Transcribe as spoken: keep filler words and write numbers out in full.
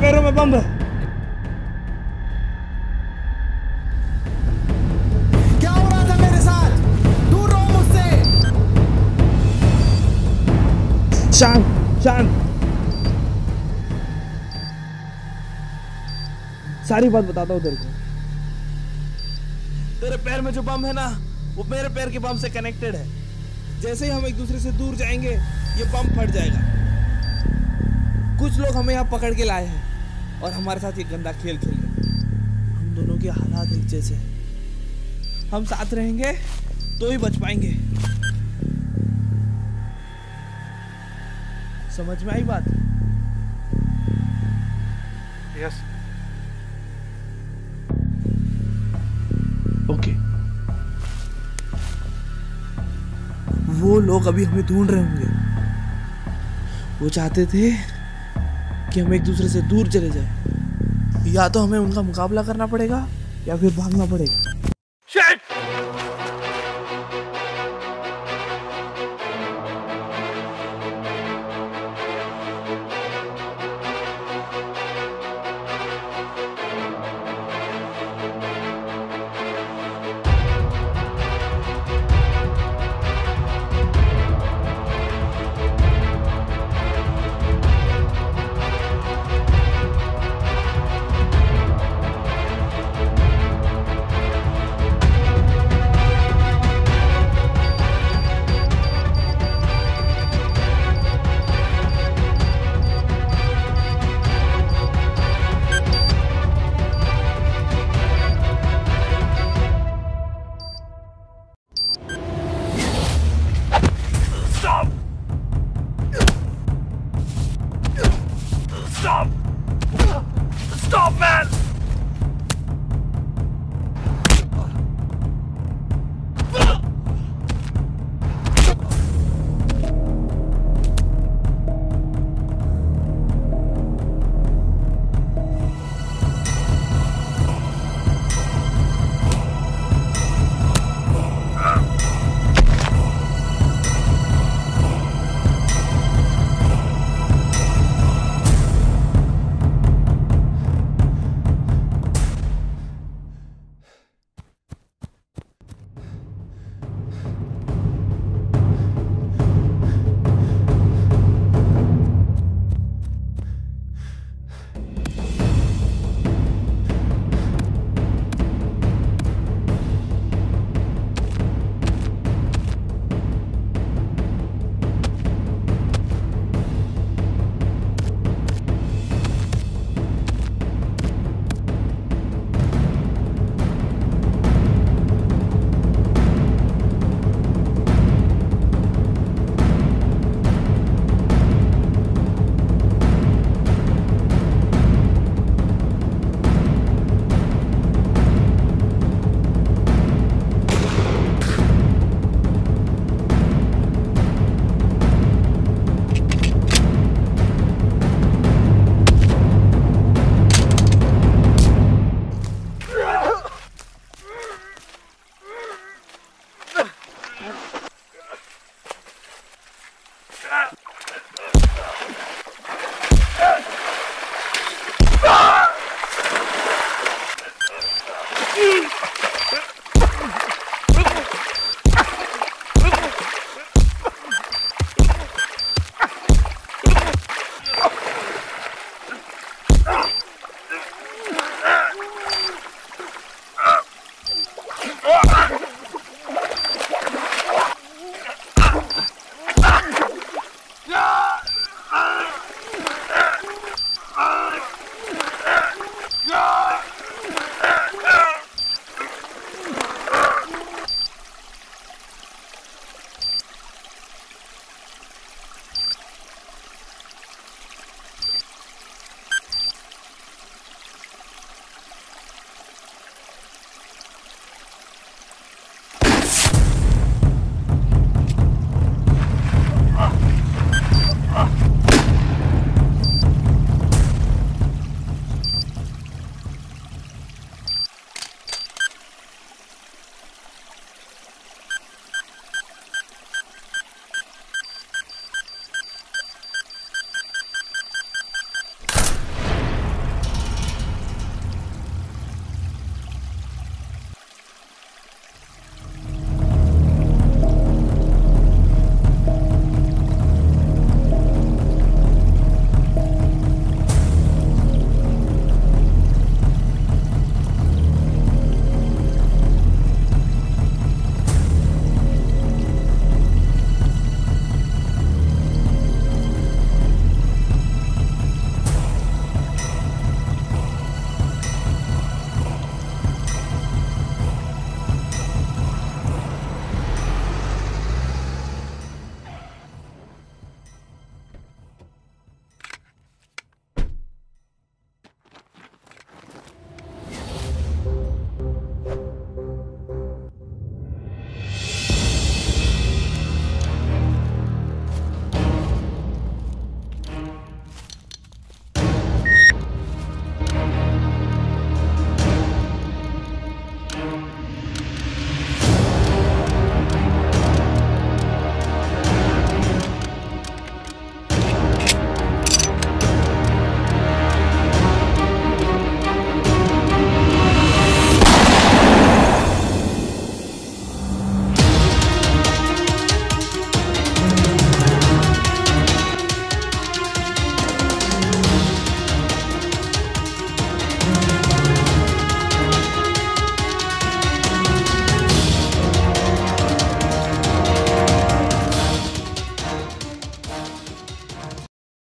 पैरों में बम है। क्या हो रहा था मेरे साथ? दूर रहो मुझसे। शांत शांत, सारी बात बताता हूँ तेरे को। तेरे पैर में जो बम है ना, वो मेरे पैर के बम से कनेक्टेड है। जैसे ही हम एक दूसरे से दूर जाएंगे, ये बम फट जाएगा। कुछ लोग हमें यहाँ पकड़ के लाए हैं और हमारे साथ ये गंदा खेल खेल रहे हैं। हम दोनों के हालात एक जैसे हैं। हम साथ रहेंगे तो ही बच पाएंगे। समझ में आई बात? यस। ओके। वो लोग अभी हमें ढूंढ रहे होंगे। वो चाहते थे कि हम एक दूसरे से दूर चले जाएं। या तो हमें उनका मुकाबला करना पड़ेगा या फिर भागना पड़ेगा।